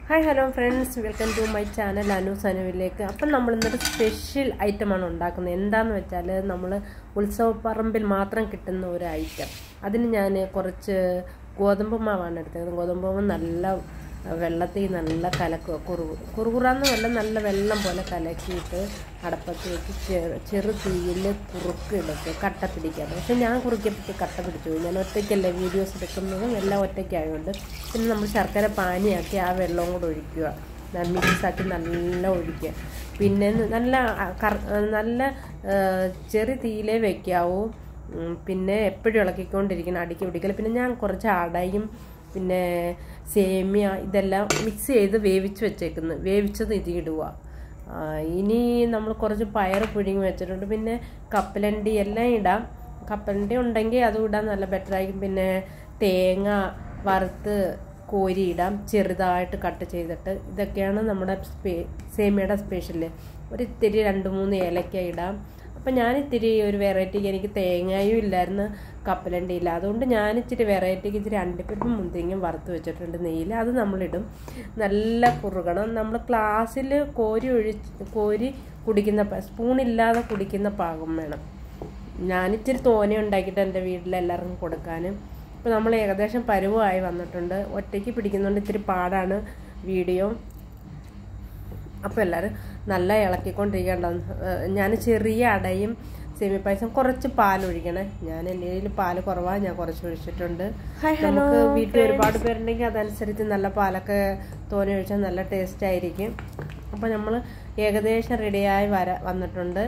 Hi, hello friends, welcome to my channel Anu Sanuvilekku. അപ്പോൾ നമ്മൾ ഇന്നൊരു സ്പെഷ്യൽ ഐറ്റം ആണ് ഉണ്ടാക്കുന്നത്. എന്താന്ന് വെച്ചാൽ നമ്മൾ ഉത്സവപ്പറമ്പിൽ മാത്രം കിട്ടുന്ന ഒരു ഐറ്റം. അതിന് ഞാൻ കുറച്ച് ഗോതമ്പ് മാവാണ് എടുത്തത്. ഗോതമ്പ് മാവ് നല്ല വെള്ളത്തിൽ നല്ല കലക്കുക, കുറുകുറാന്ന് നല്ല വെള്ളം പോലെ കലക്കിയിട്ട് അടപ്പത്ത് വെച്ച് ചെറു തീയിൽ കുറുക്കിടത്ത് കട്ട പിടിക്കാതെ. പക്ഷെ ഞാൻ കുറുക്കിയപ്പോൾ കട്ട പിടിച്ചു പോയി. ഞാൻ ഒറ്റയ്ക്കല്ലേ വീഡിയോസ് എടുക്കുന്നതും എല്ലാം ഒറ്റയ്ക്കായതുകൊണ്ട്. പിന്നെ നമ്മൾ ശർക്കര പാനിയാക്കി ആ വെള്ളവും കൂടെ ഒഴിക്കുക, മിക്സാക്കി നല്ല ഒഴിക്കുക. പിന്നെ നല്ല ചെറു തീയിലേ വെക്കാവൂ. പിന്നെ എപ്പോഴും ഇളക്കിക്കൊണ്ടിരിക്കണം, അടുക്കി പിടിക്കൽ. പിന്നെ ഞാൻ കുറച്ച് അടയും പിന്നെ സേമിയ ഇതെല്ലാം മിക്സ് ചെയ്ത് വേവിച്ചത് ഇതിടുക. ഇനി നമ്മൾ കുറച്ച് പയർ പുഴുങ്ങി വെച്ചിട്ടുണ്ട്. പിന്നെ കപ്പലണ്ടി എല്ലാം ഇടാം. കപ്പലണ്ടി ഉണ്ടെങ്കിൽ അതും ഇടാൻ നല്ല ബെറ്ററായിരിക്കും. പിന്നെ തേങ്ങ വറുത്ത് കോരി ഇടാം, ചെറുതായിട്ട് കട്ട് ചെയ്തിട്ട്. ഇതൊക്കെയാണ് നമ്മുടെ സേമിയയുടെ സ്പെഷ്യൽ. ഒരു ഇത്തിരി 2-3 ഏലക്ക ഇടാം. അപ്പം ഞാനിത്തിരി ഒരു വെറൈറ്റിക്ക്, എനിക്ക് തേങ്ങയും ഇല്ലായിരുന്നു, കപ്പലണ്ടി ഇല്ല, അതുകൊണ്ട് ഞാനിച്ചിരി വെറൈറ്റിക്ക് ഇച്ചിരി അണ്ടിപ്പരിപ്പും മുന്തിരിങ്ങയും വറുത്ത് വെച്ചിട്ടുണ്ട് നെയ്യിൽ. അത് നമ്മളിടും. നല്ല കുറുകണം. നമ്മൾ ഗ്ലാസ്സിൽ കോരി കുടിക്കുന്ന സ്പൂണില്ലാതെ കുടിക്കുന്ന പാകം വേണം. ഞാനിച്ചിരി തോനെ ഉണ്ടാക്കിയിട്ട് എൻ്റെ വീട്ടിലെല്ലാവർക്കും കൊടുക്കാനും. ഇപ്പോൾ നമ്മൾ ഏകദേശം പരുവമായി വന്നിട്ടുണ്ട്. ഒറ്റയ്ക്ക് പിടിക്കുന്നതുകൊണ്ട് ഇത്തിരി പാടാണ് വീഡിയോ. അപ്പോൾ എല്ലാവരും നല്ല ഇളക്കിക്കൊണ്ടിരിക്കേണ്ട. ഞാൻ ചെറിയ അടയും സേമിയ പായസം കുറച്ച് പാലൊഴിക്കണേ. ഞാൻ എൻ്റെ കയ്യിൽ പാല് കുറവാണ്, ഞാൻ കുറച്ച് ഒഴിച്ചിട്ടുണ്ട്. നമുക്ക് വീട്ടിൽ ഒരുപാട് പേരുണ്ടെങ്കിൽ അതനുസരിച്ച് നല്ല പാലൊക്കെ തോനെ ഒഴിച്ചാൽ നല്ല ടേസ്റ്റ് ആയിരിക്കും. അപ്പോൾ നമ്മൾ ഏകദേശം റെഡിയായി വന്നിട്ടുണ്ട്.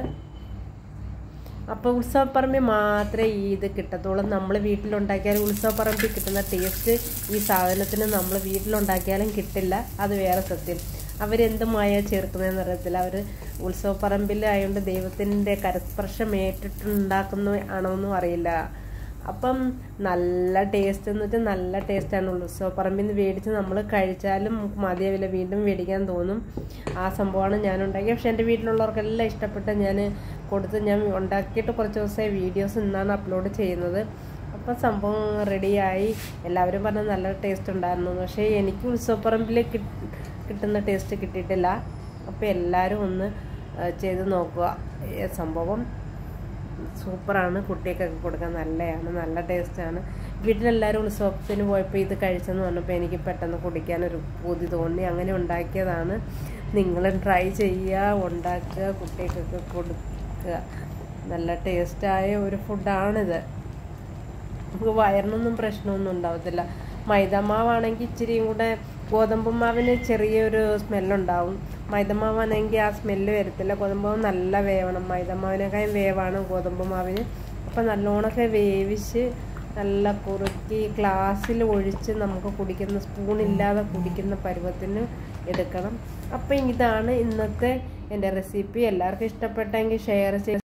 അപ്പോൾ ഉത്സവപ്പറമ്പിൽ മാത്രമേ ഇത് കിട്ടത്തുള്ളൂ. നമ്മൾ വീട്ടിലുണ്ടാക്കിയാലും ഉത്സവപ്പറമ്പിൽ കിട്ടുന്ന ടേസ്റ്റ് ഈ സാധനത്തിന് നമ്മൾ വീട്ടിലുണ്ടാക്കിയാലും കിട്ടില്ല. അത് വേറെ സത്യം. അവരെന്ത് മായ ചേർക്കുന്നതെന്ന് അറിയത്തില്ല. അവർ ഉത്സവപ്പറമ്പിലായതുകൊണ്ട് ദൈവത്തിൻ്റെ കരസ്പർശം ഏറ്റിട്ടുണ്ടാക്കുന്ന ആണോന്നും അറിയില്ല. അപ്പം നല്ല ടേസ്റ്റ് എന്ന് വെച്ചാൽ നല്ല ടേസ്റ്റാണ്. ഉത്സവപ്പറമ്പിൽ നിന്ന് മേടിച്ച് നമ്മൾ കഴിച്ചാലും മതിയാവില്ല, വീണ്ടും മേടിക്കാൻ തോന്നും. ആ സംഭവമാണ് ഞാൻ ഉണ്ടാക്കിയത്. പക്ഷെ എൻ്റെ വീട്ടിലുള്ളവർക്കെല്ലാം ഇഷ്ടപ്പെട്ട് ഞാൻ ഉണ്ടാക്കിയിട്ട് കുറച്ച് ദിവസമായി വീഡിയോസ് ഇന്നാണ് അപ്ലോഡ് ചെയ്യുന്നത്. അപ്പം സംഭവം റെഡിയായി. എല്ലാവരും പറഞ്ഞാൽ നല്ല ടേസ്റ്റ് ഉണ്ടായിരുന്നു. പക്ഷേ എനിക്ക് ഉത്സവപ്പറമ്പിൽ കിട്ടുന്ന ടേസ്റ്റ് കിട്ടിയിട്ടില്ല. അപ്പോൾ എല്ലാവരും ഒന്ന് ചെയ്ത് നോക്കുക. സംഭവം സൂപ്പറാണ്. കുട്ടികൾക്കൊക്കെ കൊടുക്കാൻ നല്ലതാണ്, നല്ല ടേസ്റ്റാണ്. വീട്ടിലെല്ലാവരും ഉത്സവത്തിന് പോയപ്പോൾ ഇത് കഴിച്ചെന്ന് പറഞ്ഞപ്പോൾ എനിക്ക് പെട്ടെന്ന് കുടിക്കാനൊരു പൂതി തോന്നി. അങ്ങനെ ഉണ്ടാക്കിയതാണ്. നിങ്ങളും ട്രൈ ചെയ്യുക, ഉണ്ടാക്കുക, കുട്ടികൾക്കൊക്കെ കൊടുക്കുക. നല്ല ടേസ്റ്റായ ഒരു ഫുഡാണിത്. നമുക്ക് വയറിനൊന്നും പ്രശ്നമൊന്നും ഉണ്ടാവത്തില്ല. മൈദമാവാണെങ്കിൽ ഇച്ചിരിയും കൂടെ, ഗോതമ്പ് മാവിന് ചെറിയൊരു സ്മെല്ലുണ്ടാവും. മൈദമാവാണെങ്കിൽ ആ സ്മെല്ല് വരത്തില്ല. ഗോതമ്പ് മാവ് നല്ല വേവണം. മൈദമാവിനേക്കാളും വേവാണ് ഗോതമ്പ് മാവിന്. അപ്പം നല്ലോണമൊക്കെ വേവിച്ച് നല്ല കുറുക്കി ഗ്ലാസ്സിൽ ഒഴിച്ച് നമുക്ക് കുടിക്കുന്ന, സ്പൂണില്ലാതെ കുടിക്കുന്ന പരുവത്തിന് എടുക്കണം. അപ്പം ഇതാണ് ഇന്നത്തെ എൻ്റെ റെസിപ്പി. എല്ലാവർക്കും ഇഷ്ടപ്പെട്ടെങ്കിൽ ഷെയർ ചെയ്ത്